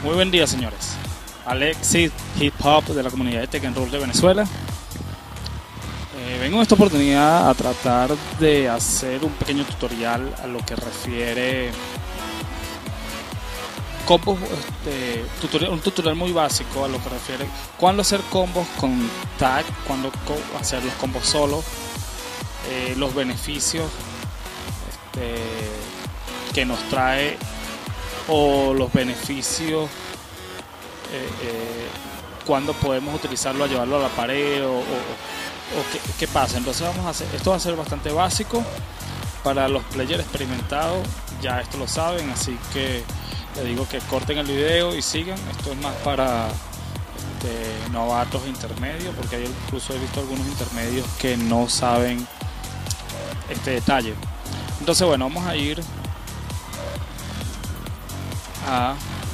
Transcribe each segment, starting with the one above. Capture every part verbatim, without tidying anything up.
Muy buen día, señores. Alexis Hip Hop de la comunidad de Tekken Roll de Venezuela. Eh, vengo en esta oportunidad a tratar de hacer un pequeño tutorial a lo que refiere combos, este, tutorial, un tutorial muy básico a lo que refiere cuándo hacer combos con tag, cuándo co hacer los combos solo, eh, los beneficios este, que nos trae o los beneficios eh, eh, cuando podemos utilizarlo a llevarlo a la pared o, o, o qué, qué pasa. Entonces vamos a hacer, esto va a ser bastante básico para los players experimentados, ya esto lo saben, así que les digo que corten el video y sigan. Esto es más para este, novatos intermedios, porque hay incluso he visto algunos intermedios que no saben este detalle. Entonces bueno, vamos a ir a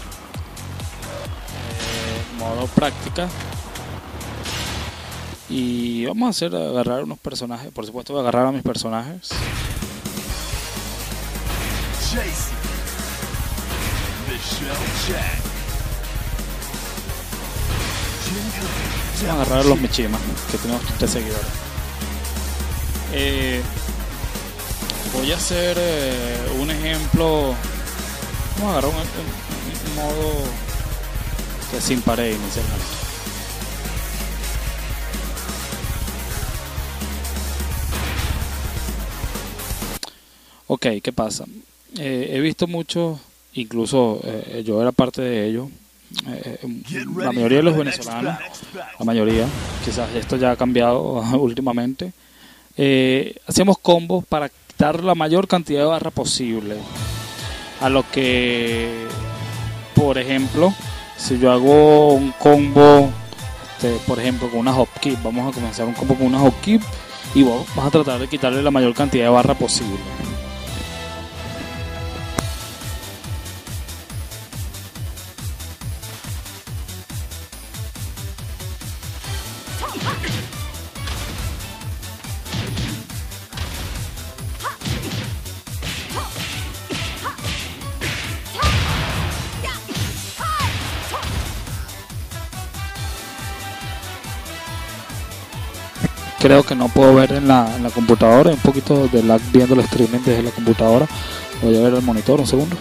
eh, modo práctica y vamos a hacer agarrar unos personajes. Por supuesto voy a agarrar a mis personajes. Vamos a agarrar a los Mishima, que tenemos tres seguidores. Eh, voy a hacer eh, un ejemplo. Vamos a agarrar un, un, un modo que sin pared inicialmente. Ok, ¿qué pasa? Eh, he visto muchos, incluso eh, yo era parte de ello. Eh, la mayoría de los venezolanos, la mayoría, quizás esto ya ha cambiado últimamente, eh, hacíamos combos para quitar la mayor cantidad de barra posible. A lo que, por ejemplo, si yo hago un combo, este, por ejemplo, con una hop kick, vamos a comenzar un combo con una hop kick y vos vas a tratar de quitarle la mayor cantidad de barra posible. Creo que no puedo ver en la, en la computadora, un poquito de lag viendo el streaming desde la computadora. Voy a ver el monitor un segundo.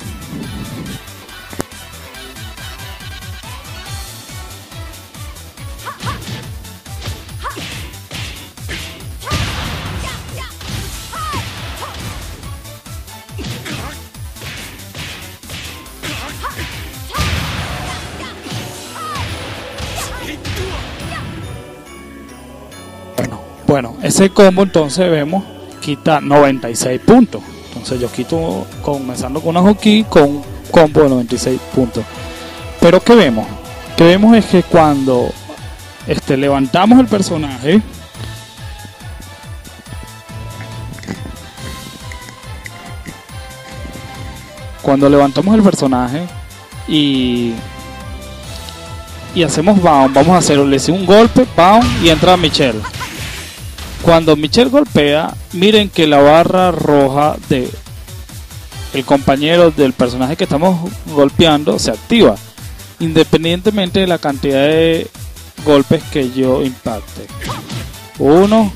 Bueno, ese combo entonces vemos quita noventa y seis puntos. Entonces yo quito comenzando con una hockey con un combo de noventa y seis puntos. Pero ¿qué vemos? Que vemos es que cuando este, levantamos el personaje, cuando levantamos el personaje y y hacemos bound, vamos a hacerle un golpe, bound y entra Michelle. Cuando Michelle golpea, miren que la barra roja de el compañero del personaje que estamos golpeando se activa, independientemente de la cantidad de golpes que yo impacte. Uno,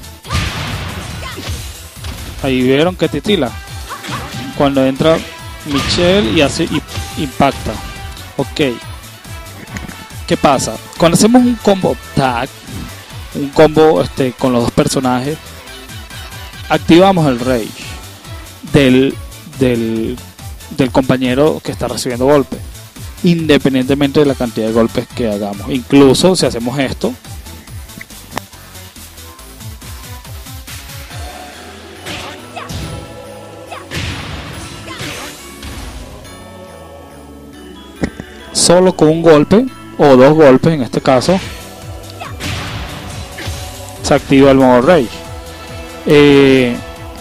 ahí vieron que titila cuando entra Michelle y hace y impacta. Ok, ¿qué pasa? Cuando hacemos un combo tag, un combo este, con los dos personajes, activamos el rage del, del, del compañero que está recibiendo golpes, independientemente de la cantidad de golpes que hagamos. Incluso si hacemos esto, solo con un golpe o dos golpes en este caso se activa el modo rage. Eh,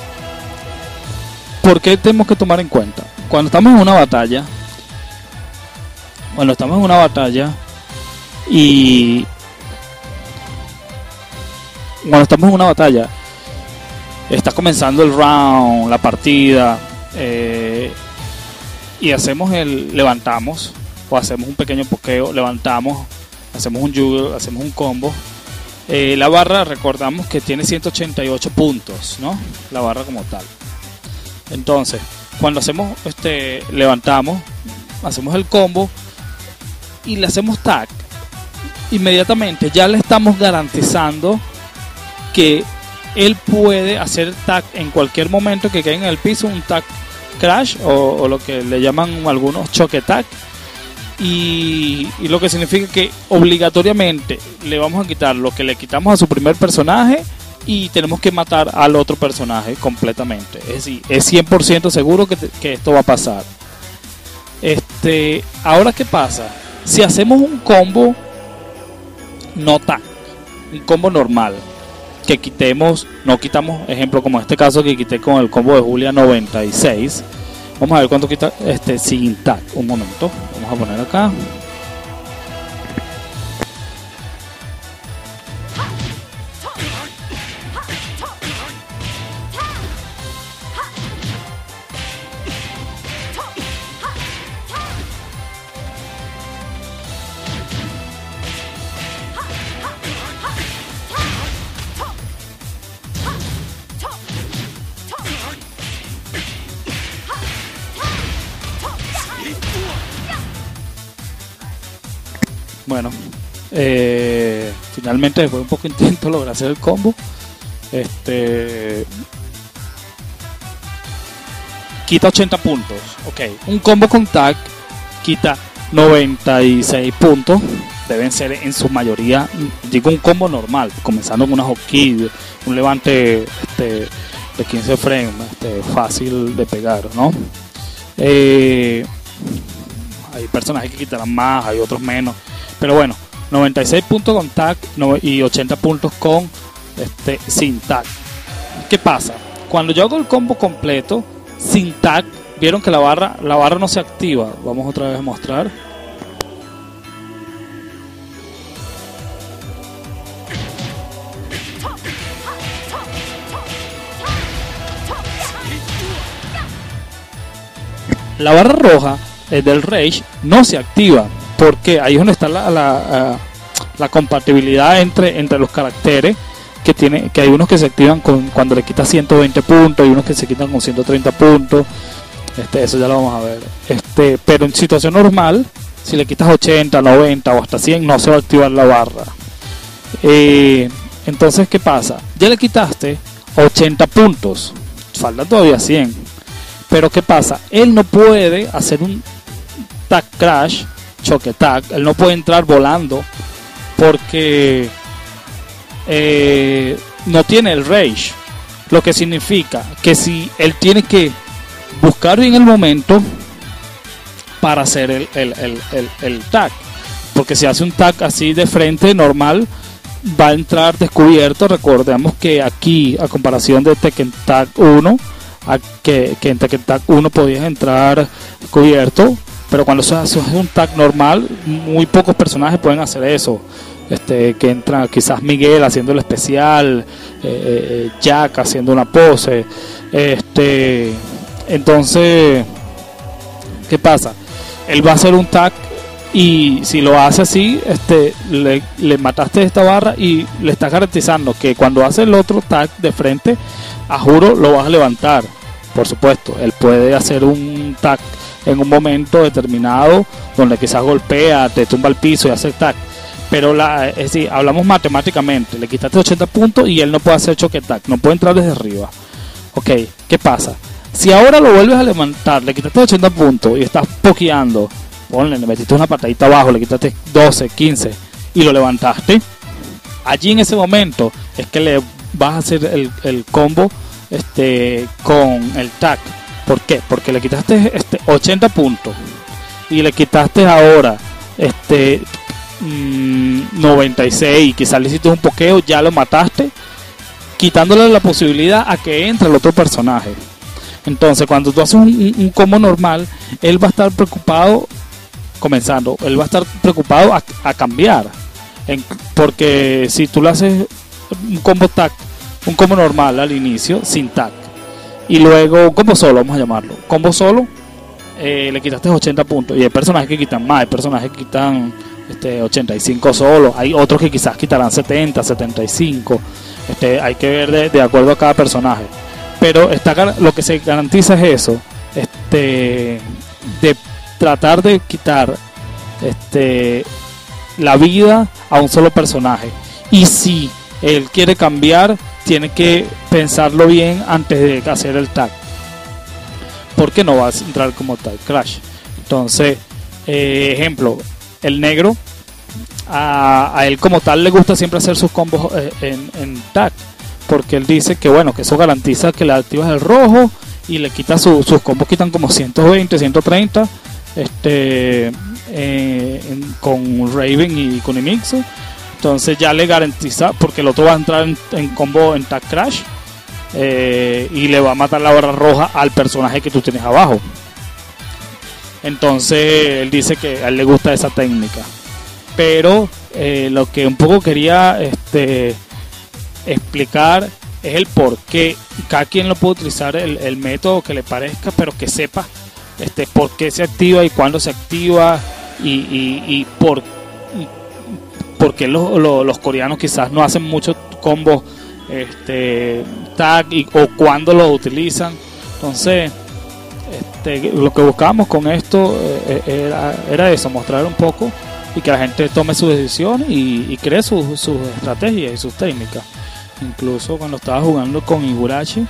¿Por qué tenemos que tomar en cuenta? Cuando estamos en una batalla, cuando estamos en una batalla y cuando estamos en una batalla, está comenzando el round, la partida, eh, y hacemos el levantamos o hacemos un pequeño pokeo, levantamos, hacemos un juggle, hacemos un combo. Eh, la barra, recordamos que tiene ciento ochenta y ocho puntos, ¿no? La barra como tal. Entonces, cuando hacemos, este, levantamos, hacemos el combo y le hacemos tag, inmediatamente ya le estamos garantizando que él puede hacer tag en cualquier momento que caiga en el piso, un tag crash o, o lo que le llaman algunos choque tag. Y, y lo que significa que obligatoriamente le vamos a quitar lo que le quitamos a su primer personaje y tenemos que matar al otro personaje completamente. Es decir, es cien por ciento seguro que, te, que esto va a pasar. Este, ahora, ¿qué pasa? Si hacemos un combo no tag, un combo normal, que quitemos, no quitamos, ejemplo como en este caso que quité con el combo de Julia noventa y seis. Vamos a ver cuánto quita este sin tag. Un momento, vamos a poner acá. Bueno, eh, finalmente después de un poco intento lograr hacer el combo. Este quita ochenta puntos. Ok, un combo con tag quita noventa y seis puntos. Deben ser en su mayoría, digo, un combo normal, comenzando con una hockey, un levante este, de quince frames, este, fácil de pegar, ¿no? Eh, hay personajes que quitarán más, hay otros menos. Pero bueno, noventa y seis puntos con tag y ochenta puntos con este, sin tag. ¿Qué pasa? Cuando yo hago el combo completo sin tag, vieron que la barra, la barra no se activa. Vamos otra vez a mostrar. La barra roja eh, del Rage no se activa. Porque ahí es donde está la, la, la compatibilidad entre, entre los caracteres, que tiene que hay unos que se activan con, cuando le quitas ciento veinte puntos y unos que se quitan con ciento treinta puntos. Este, eso ya lo vamos a ver. Este, pero en situación normal, si le quitas ochenta, noventa o hasta cien, no se va a activar la barra. Eh, entonces, ¿qué pasa? Ya le quitaste ochenta puntos, falta todavía cien. Pero ¿qué pasa? Él no puede hacer un tag crash, choque tag, él no puede entrar volando porque eh, no tiene el rage, lo que significa que si él tiene que buscar bien el momento para hacer el, el, el, el, el tag, porque si hace un tag así de frente normal va a entrar descubierto. Recordemos que aquí, a comparación de Tekken Tag uno, a que, que en Tekken Tag uno podías entrar cubierto, pero cuando se hace un tag normal, muy pocos personajes pueden hacer eso. Este, que entra quizás Miguel haciendo el especial, eh, Jack haciendo una pose. Este, entonces, ¿qué pasa? Él va a hacer un tag y si lo hace así, este, le, le mataste esta barra y le estás garantizando que cuando hace el otro tag de frente, a juro lo vas a levantar. Por supuesto, él puede hacer un tag en un momento determinado donde quizás golpea, te tumba al piso y hace tag, pero la, es decir, hablamos matemáticamente, le quitaste ochenta puntos y él no puede hacer choque tag, no puede entrar desde arriba. Ok, ¿qué pasa? Si ahora lo vuelves a levantar, le quitaste ochenta puntos y estás pokeando, ponle, le metiste una patadita abajo, le quitaste doce, quince y lo levantaste, allí en ese momento es que le vas a hacer el, el combo este, con el tag. ¿Por qué? Porque le quitaste este, ochenta puntos y le quitaste ahora este mmm, noventa y seis y quizás le hiciste un pokeo, ya lo mataste, quitándole la posibilidad a que entre el otro personaje. Entonces cuando tú haces un, un, un combo normal, él va a estar preocupado, comenzando, él va a estar preocupado a, a cambiar, en, porque si tú le haces un combo tag, un combo normal al inicio, sin tag, y luego un combo solo, vamos a llamarlo, combo solo, eh, le quitaste ochenta puntos. Y hay personajes que quitan más, hay personajes que quitan este, ochenta y cinco solo, hay otros que quizás quitarán setenta, setenta y cinco. Este, hay que ver de, de acuerdo a cada personaje. Pero está, lo que se garantiza es eso, este, de tratar de quitar este, la vida a un solo personaje. Y si él quiere cambiar, tiene que pensarlo bien antes de hacer el tag, porque no va a entrar como tag crash. Entonces, eh, ejemplo, el negro, a, a él como tal le gusta siempre hacer sus combos eh, en, en tag, porque él dice que bueno, que eso garantiza que le activas el rojo y le quita su, sus combos, quitan como ciento veinte, ciento treinta este, eh, en, con Raven y con Imixo. Entonces ya le garantiza, porque el otro va a entrar en, en combo en tag crash eh, y le va a matar la barra roja al personaje que tú tienes abajo. Entonces él dice que a él le gusta esa técnica, pero eh, lo que un poco quería este, explicar es el por qué. Cada quien lo puede utilizar el, el método que le parezca, pero que sepa este, por qué se activa y cuándo se activa y, y, y por y, porque los, los, los coreanos quizás no hacen muchos combos este, tag y, o cuándo los utilizan. Entonces este, lo que buscábamos con esto eh, era, era eso, mostrar un poco y que la gente tome sus decisiones y, y cree sus, sus estrategias y sus técnicas. Incluso cuando estaba jugando con Higurashi,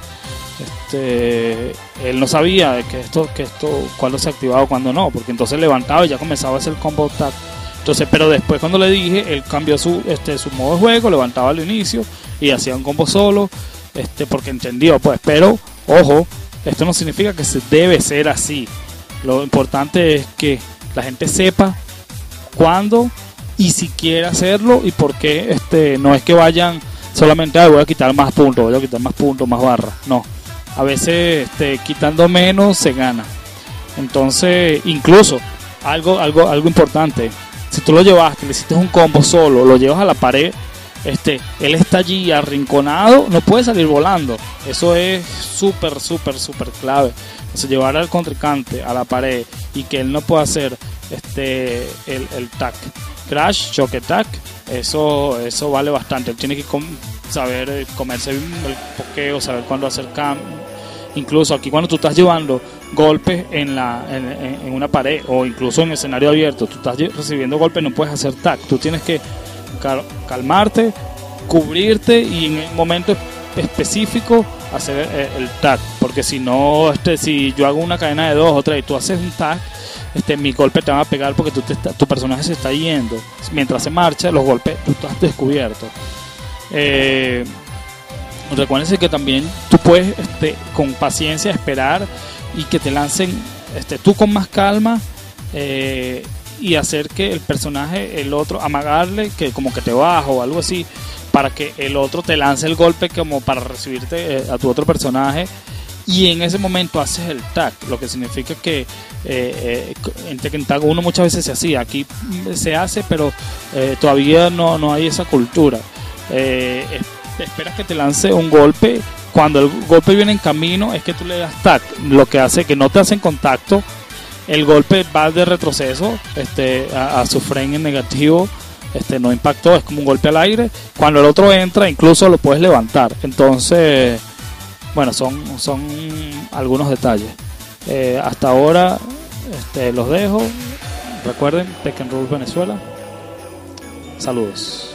este, él no sabía que esto, que esto cuándo se activaba o cuándo no, porque entonces levantaba y ya comenzaba a hacer combo tag. Entonces, pero después cuando le dije, él cambió su, este, su modo de juego, levantaba al inicio y hacía un combo solo, este, porque entendió, pues. Pero ojo, esto no significa que se debe ser así. Lo importante es que la gente sepa cuándo y si quiere hacerlo y por qué. Este, no es que vayan solamente a voy a quitar más puntos, voy a quitar más puntos, más barras. No, a veces este, quitando menos se gana. Entonces, incluso algo, algo, algo importante. Si tú lo llevaste, le hiciste un combo solo, lo llevas a la pared, este, él está allí arrinconado, no puede salir volando. Eso es súper, súper, súper clave. Entonces, llevar al contrincante a la pared y que él no pueda hacer este, el, el tag crash, choque tag, eso, eso vale bastante. Él tiene que com saber comerse el pokeo, saber cuándo hacer cam. Incluso aquí cuando tú estás llevando golpes en, la, en, en una pared o incluso en escenario abierto, tú estás recibiendo golpes, no puedes hacer tag. Tú tienes que cal calmarte, cubrirte y en el momento específico hacer el, el tag, porque si no, este, si yo hago una cadena de dos o tres y tú haces un tag, este, mi golpe te va a pegar porque tú te está, tu personaje se está yendo. Mientras se marcha, los golpes tú estás descubierto. Eh, Recuérdense que también tú puedes este, con paciencia esperar y que te lancen este, tú con más calma eh, y hacer que el personaje, el otro, amagarle que como que te baja o algo así, para que el otro te lance el golpe como para recibirte eh, a tu otro personaje, y en ese momento haces el tag, lo que significa que eh, eh, en Tekken Tag uno muchas veces se hacía, aquí se hace, pero eh, todavía no, no hay esa cultura. Eh, te esperas que te lance un golpe, cuando el golpe viene en camino es que tú le das tag, lo que hace que no te hacen contacto, el golpe va de retroceso este, a, a su frame en negativo, este, no impactó, es como un golpe al aire. Cuando el otro entra incluso lo puedes levantar. Entonces bueno, son, son algunos detalles. Eh, hasta ahora este, los dejo. Recuerden, Tekken Rules Venezuela. Saludos.